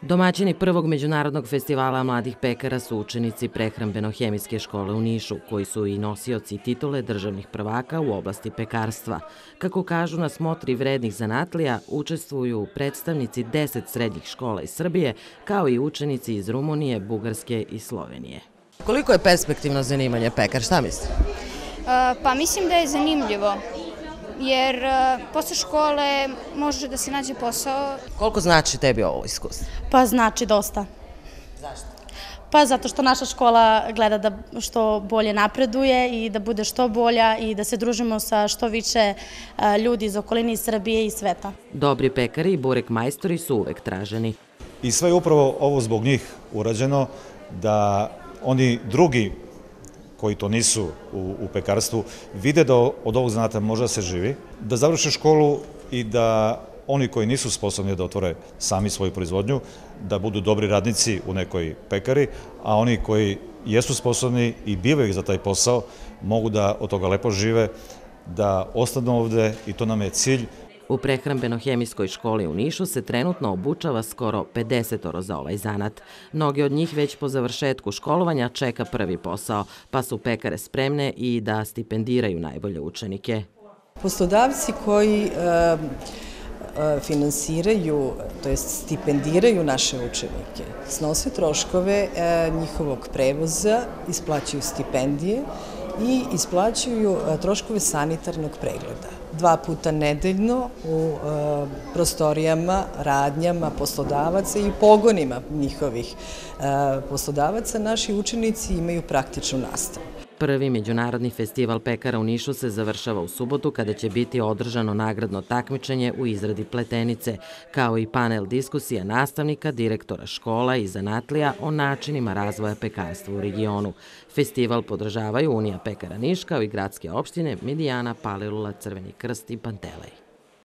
Domaćini prvog međunarodnog festivala mladih pekara su učenici Prehrambeno-hemijske škole u Nišu, koji su i nosioci titule državnih prvaka u oblasti pekarstva. Kako kažu na smotri vrednih zanatlija, učestvuju predstavnici 10 srednjih škola iz Srbije, kao i učenici iz Rumunije, Bugarske i Slovenije. Koliko je perspektivno zanimanje pekar, šta mislite? Pa mislim da je zanimljivo, jer posle škole može da se nađe posao. Koliko znači tebi ovo iskustvo? Pa znači dosta. Zašto? Pa zato što naša škola gleda da što bolje napreduje i da bude što bolja i da se družimo sa što više ljudi iz okoline, iz Srbije i sveta. Dobri pekari i burek majstori su uvek traženi. I sve je upravo ovo zbog njih urađeno, da oni drugi koji to nisu u pekarstvu, vide da od ovog zanata može da se živi, da završe školu i da oni koji nisu sposobni da otvore sami svoju proizvodnju, da budu dobri radnici u nekoj pekari, a oni koji jesu sposobni i bivaju za taj posao, mogu da od toga lepo žive, da ostanu ovde i to nam je cilj. U Prehrambeno-hemijskoj školi u Nišu se trenutno obučava skoro 50 za ovaj zanat. Mnogi od njih već po završetku školovanja čeka prvi posao, pa su pekare spremne i da stipendiraju najbolje učenike. Poslodavci koji finansiraju, to jest stipendiraju naše učenike, snose troškove njihovog prevoza, isplaćuju stipendije i isplaćuju troškove sanitarnog pregleda. 2 puta nedeljno u prostorijama, radnjama poslodavaca i pogonima njihovih poslodavaca naši učenici imaju praktičnu nastavu. Prvi međunarodni festival pekara u Nišu se završava u subotu kada će biti održano nagradno takmičenje u izradi pletenice, kao i panel diskusija nastavnika, direktora škola i zanatlija o načinima razvoja pekarstva u regionu. Festival podržavaju Unija pekara Niš, kao i gradske opštine Midijana, Palilula, Crveni krst i Pantelej.